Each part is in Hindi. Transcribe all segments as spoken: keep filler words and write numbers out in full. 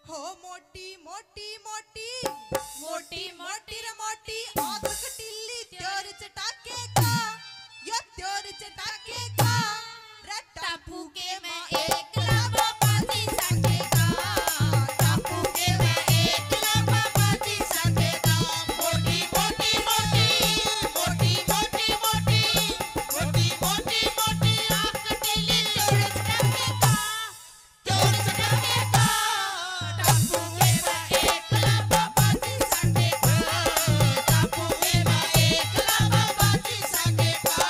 हो मोटी मोटी मोटी मोटी मोटी रे मोटी आंख कटीली त्योर चटाके का ये त्योर चटाके का रे टापू के मैं एक लावा बाजी सके का टापू के मैं एक लावा बाजी सके का मोटी मोटी मोटी मोटी मोटी मोटी मोटी मोटी मोटी आंख कटीली त्योर चटाके का त्योर चटाके का टापू के मैं एक लावा बाजी सके का टापू के मैं एक लावा बाजी सके का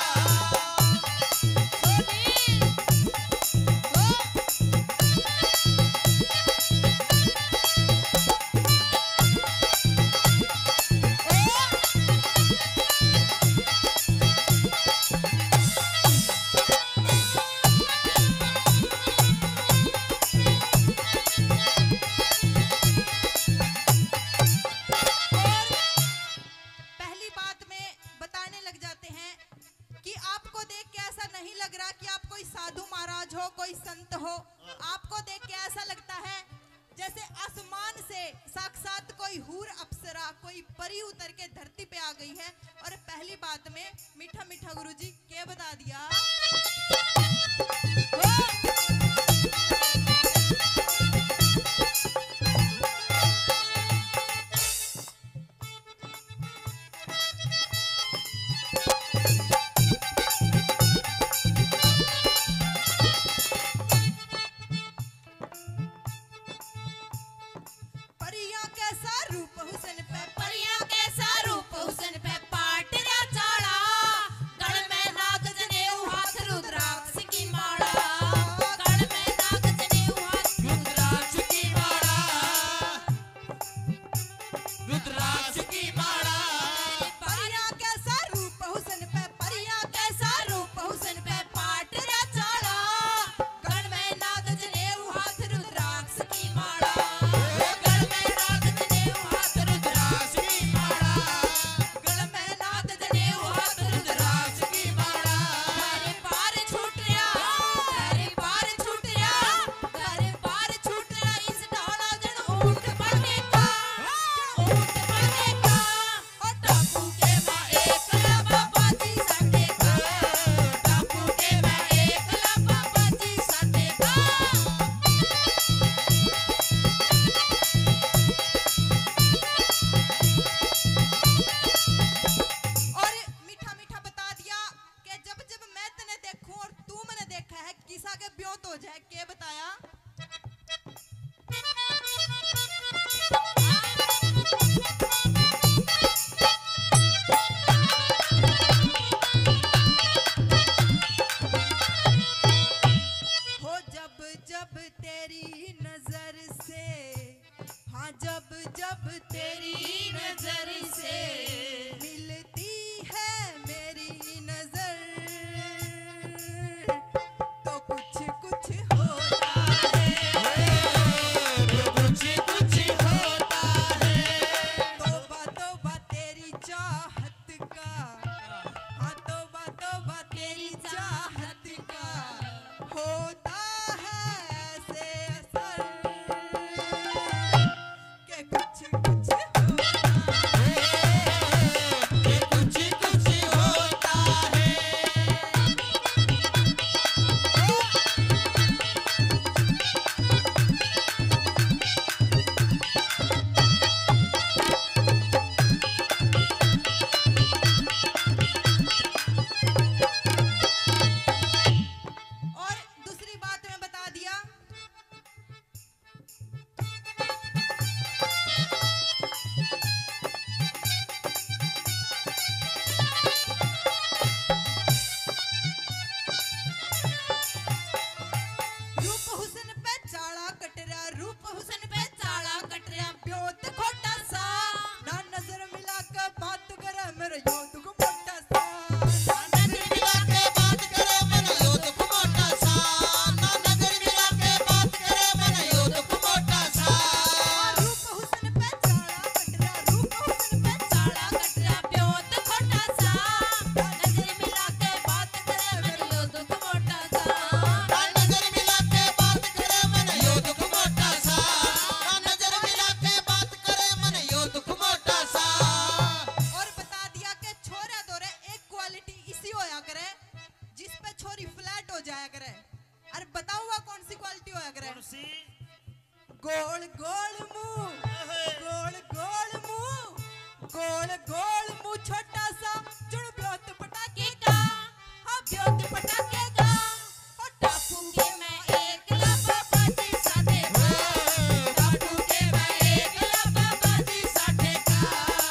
पहली बात में बताने लग जाते हैं कि आपको देख के ऐसा नहीं लग रहा कि आप कोई साधु महाराज हो, कोई संत हो। आपको देख के ऐसा लगता है जैसे आसमान से साक्षात कोई हूर अप्सरा, कोई परी उतर के धरती पे आ गई है। और पहली बात में मीठा मीठा गुरुजी क्या बता दिया। परिया कैसा रूप हुस्न पे परिया कैसा रूप हुस्न पे पाट रा चाड़ा गल में नाग जनेऊ हाथ रुद्राक्ष की माला गल में नाग जनेऊ हाथ रुद्राक्ष की माला रुद्राक्ष की माला परिया कैसा रूप हुस्न पे परिया कैसा रूप हुस्न पे पाट रा चाड़ा गल में नाग जनेऊ हाथ रुद्राक्ष की माला गल में नाग जनेऊ हाथ रुद्राक्ष की माला गल में नाग जनेऊ हाथ रुद्राक्ष की माला घरे पार छूट रहा घरे पार छूट रहा घरे पार छूट रहा इस डाला जन ऊंट बने का ऊंट बने का और टापू के मैं एक लावा बाजी सके का टापू के मैं एक लावा बाजी सके का। और मीठा मीठा बता दिया कि जब जब मैं तने देखूं और तू मैंने देखा है किसा के ब्योत हो जाए के बताया। हो जब जब तेरी नजर से हाँ जब जब तेरी नजर से मिलती है मेरी नजर तो कुछ कुछ होता है कुछ कुछ होता है तौबा तौबा तेरी चाहत का हाँ तौबा तौबा तेरी चाहत का होता है ऐसे असर के कुछ कुछ होता है के कुछ कुछ होता है। और दूसरी बात मैं बता दिया रूप हुस्न पे चाड़ा कटरा रूप हुस्न पे चाड़ा कटरा ब्योत खोटा सा ना नजर मिला के बात करे मेरे योद को मोटा सा ना नजर मिला के बात करे मेरे योद को मोटा सा ना नजर मिला के बात करे मेरे योद को मोटा सा रूप हुस्न पे चाड़ा कटरा रूप हुस्न पे चाड़ा कटरा ब्योत खोटा सा ना नजर मिला के बात करे मेरे योद को मोटा सा ना नजर मिला के बात करे मेरे योद को मोटा सा ना गोल गोल मुंह गोल गोल मुंह गोल गोल मुंह छोटा सा जुड़ ब्योत पटाखे का हाँ ब्योत पटाखे का और टापूंगी मैं एकला बाबा जी साथे का टापूंगी मैं एकला बाबा जी साथे का।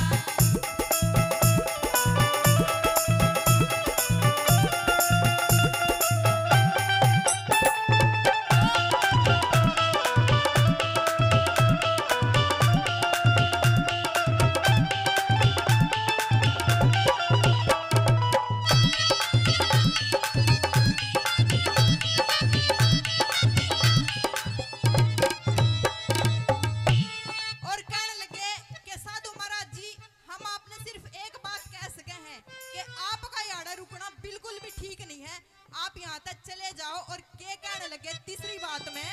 आप यहाँ तक चले जाओ और क्या कहने लगे तीसरी बात में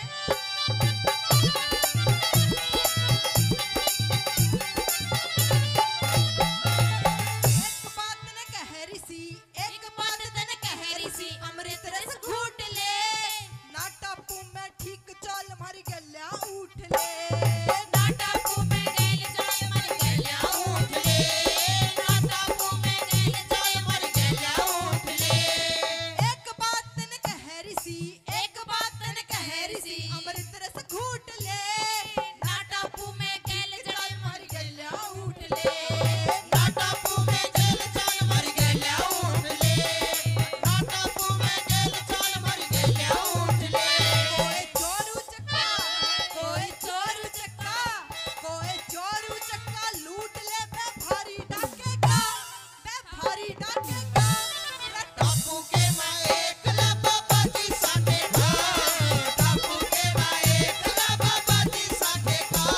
एक बात ने कहरी सी एक बात ने कहरी सी अमृत रस घूट ले ना टापू में ठीक चाल मारी गल्या उठ ले ना टापू में गल जाए मर गल्या उठ ले ना टापू में गल जाए मर गल्या उठ ले एक बात ने कहरी सी एक बात ने कहरी सी अमृत रस घूट ले ना टापू में गल जाए मर गल्या उठ ले ना टापू में गल जाए मर गल्या उठ ले ना टापू में गल जाए मर गल्या उठ ले कोई चोरू चक्का कोई चोरू चक्का कोई चोरू चक्का लूट ले बे भारी डाके का बे भारी डाके का टापू के मैं एकला बाबा जी साथे का टापू के मैं एकला बाबा जी साथे का।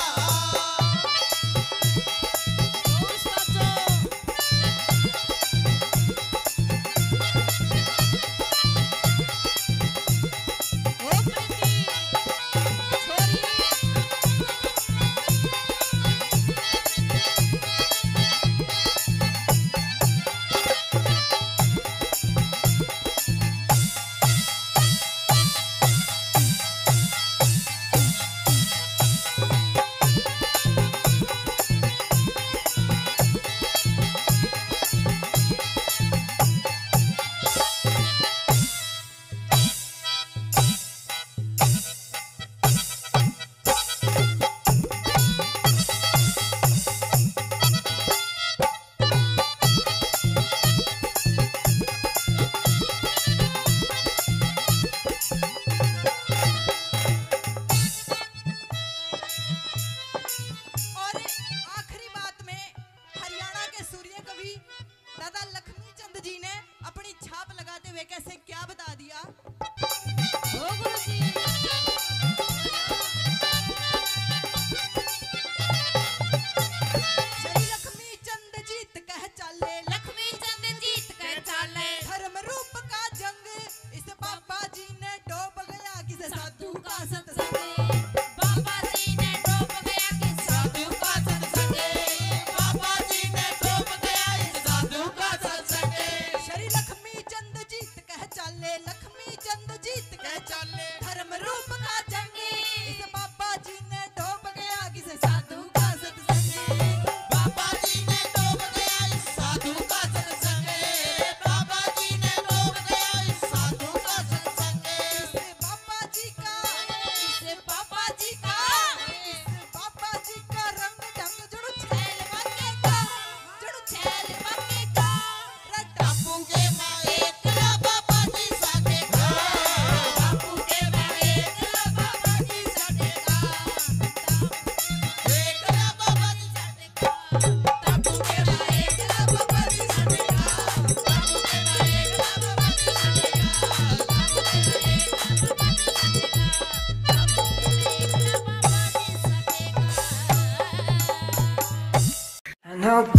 ओ सासो ओ प्रीति छोरी और आखिरी बात में हरियाणा के सूर्य कवि दादा लक्ष्मी चंद जी ने अपनी छाप लगाते हुए कैसे क्या बता दिया। ओ गुरुजी श्री लक्ष्मी चंद जीत कह चाले लक्ष्मी चंद जीत कह चाले धर्म रूप का जंग इस बाबा जी ने डोब गया किसे साधु का सत्संग बाबा जी ने डूब गया किस साधु का सत्संग बाबा जी ने डूब गया इस साधु का सत्संग श्री लक्ष्मी चंद जीत कह चाले लक्ष्मी चंद जीत कह चाले धर्म रूप का जंग इस बाबा जी ने डूब गया किस साधु का सत्संग बाबा जी ने डूब गया इस साधु का सत्संग बाबा जी ने डूब गया इस साधु का सत्संग इस बाबा जी का इस बाबा जी का इस बाबा जी का रंग ढंग जुड़ू छैल मके का जुड़ू छैल मके का रे टापू के मैं एकला बाबा जी साथे का टापू के मैं एकला बाबा जी साथे का एकला बाबा जी साथे का टापू के मैं एकला बाबा जी साथे का टापू के मैं एकला बाबा जी साथे का टापू के मैं एकला बाबा जी साथे का टापू के मैं एकला बाबा जी साथे का। And hope